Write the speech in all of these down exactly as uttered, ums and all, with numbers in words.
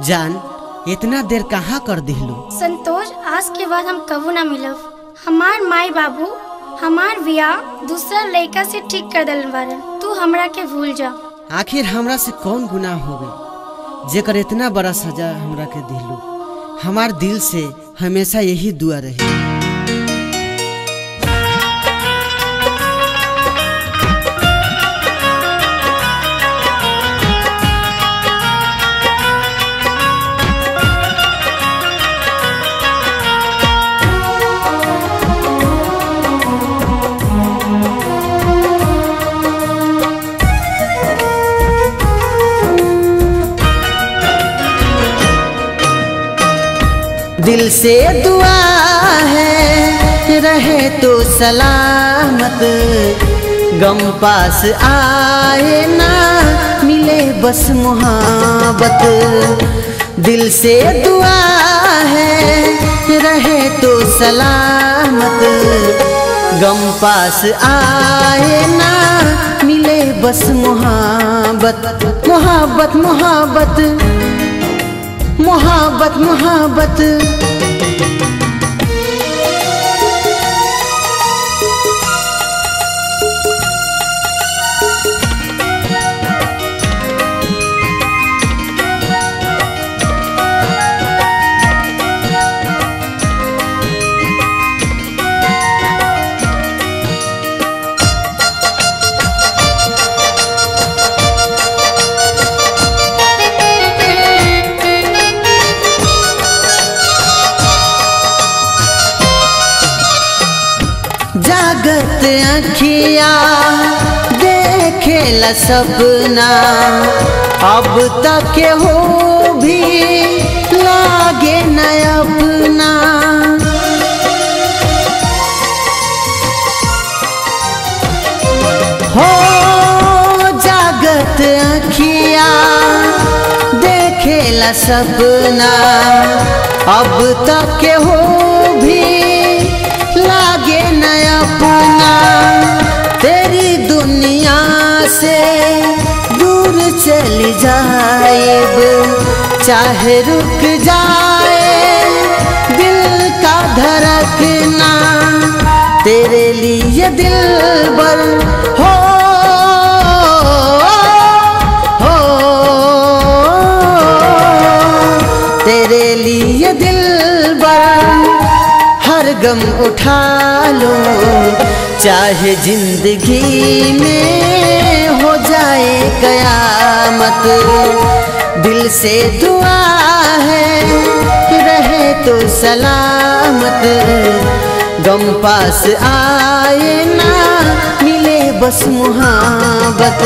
जान इतना देर कहाँ कर दिलू? संतोष, आज के बाद हम कबू ना मिलब। हमार माई बाबू हमार बियाह दूसरा लड़का से ठीक कर दिल बारन। तू हमरा के भूल जा। आखिर हमरा से कौन गुनाह हो गई जेकर इतना बड़ा सजा हमरा के दिलू? हमार दिल से हमेशा यही दुआ रही। दिल से दुआ है रहे तो सलामत, गम पास आए ना मिले बस मोहब्बत। दिल से दुआ है रहे तो सलामत, गम पास आए ना मिले बस मोहब्बत। मोहब्बत मोहब्बत मोहब्बत मोहब्बत। जागत अखिया देखेला सपना, अब तक हो भी लागे न अपना। हो जागत अखिया देखेला सपना, अब तक हो भी लागे न अपना। तेरी दुनिया से दूर चली जाएब, चाहे रुक जाए दिल का धड़कना। तेरे लिए दिल बर हो हो तेरे लिए दिल बर हर गम उठा लो, चाहे जिंदगी में हो जाए कयामत। दिल से दुआ है रहे तो सलामत, गम पास आए ना मिले बस मोहब्बत।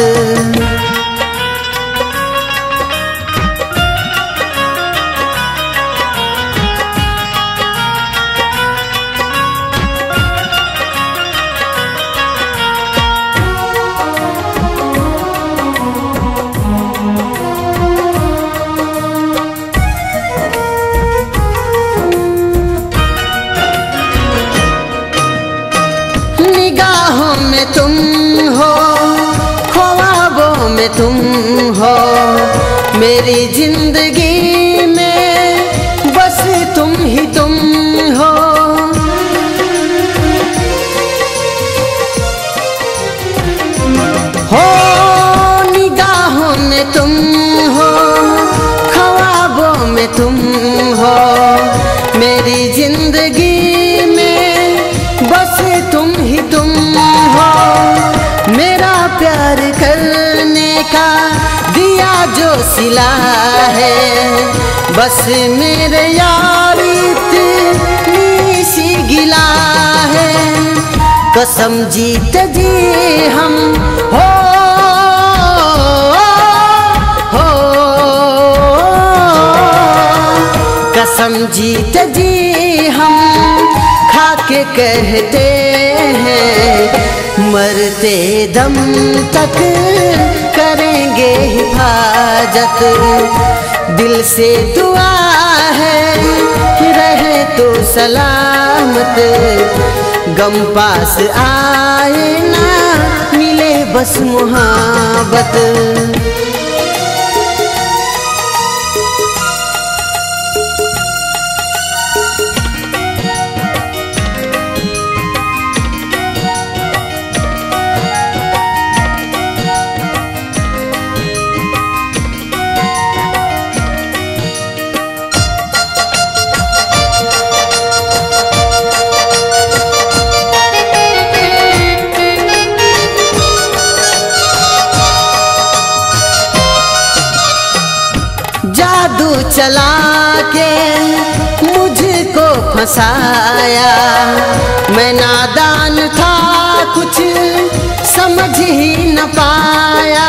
में तुम हो, ख्वाबों में तुम हो, मेरी जिंदगी में बस तुम ही तुम हो। हो निगाहों में तुम हो, ख्वाबों में तुम हो, मेरी जिंदगी में बस तुम ही तुम हो। मेरा प्यार करने का दिया जो सिला है, बस मेरे यार इतनी सी गिला है। कसम जीत जी हम हो हो कसम जीत जी हम खा के कहते हैं, मरते दम तक करेंगे हिफाजत। दिल से दुआ है रहे तो सलामत, गम पास आए ना मिले बस मोहब्बत। चला के मुझको फंसाया, मैं नादान था कुछ समझ ही न पाया।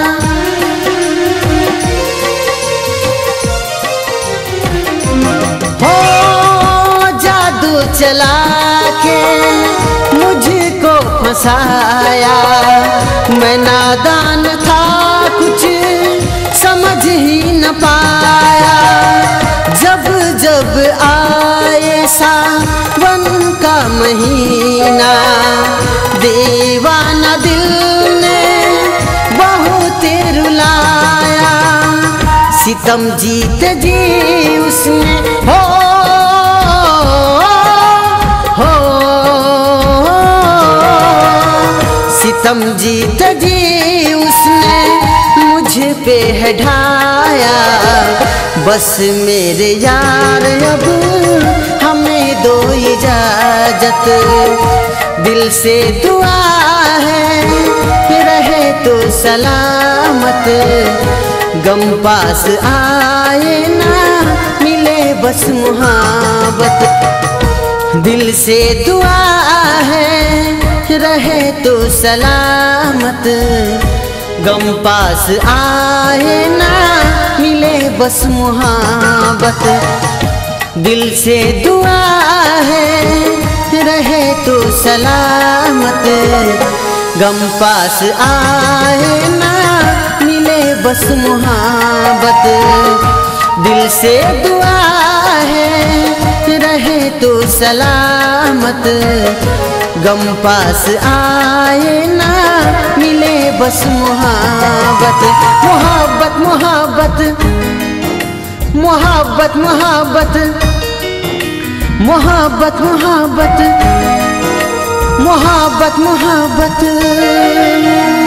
हो जादू चला के मुझको फंसाया, मैं नादान था कुछ समझ ही न पाया। जब जब आए सावन का महीना, दीवाना दिल ने बहुत रुलाया। सितम जीत जी उसने हो हो सितम जीत जी उसने मुझ पे है ढाया। बस मेरे यार अब हमें दो इजाजत, दिल से दुआ है रहे तो सलामत। गम पास आए ना मिले बस मुहाबत, दिल से दुआ है रहे तो सलामत। गम पास आए ना मिले बस मुहाबत, दिल से दुआ है रहे तो सलामत। गम पास आए ना मिले बस मुहाबत, दिल से दुआ है रहे तो सलामत। गम पास आए ना मिले बस मुहाबत। मोहब्बत मोहब्बत मोहब्बत मोहब्बत मोहब्बत मोहब्बत मोहब्बत मोहब्बत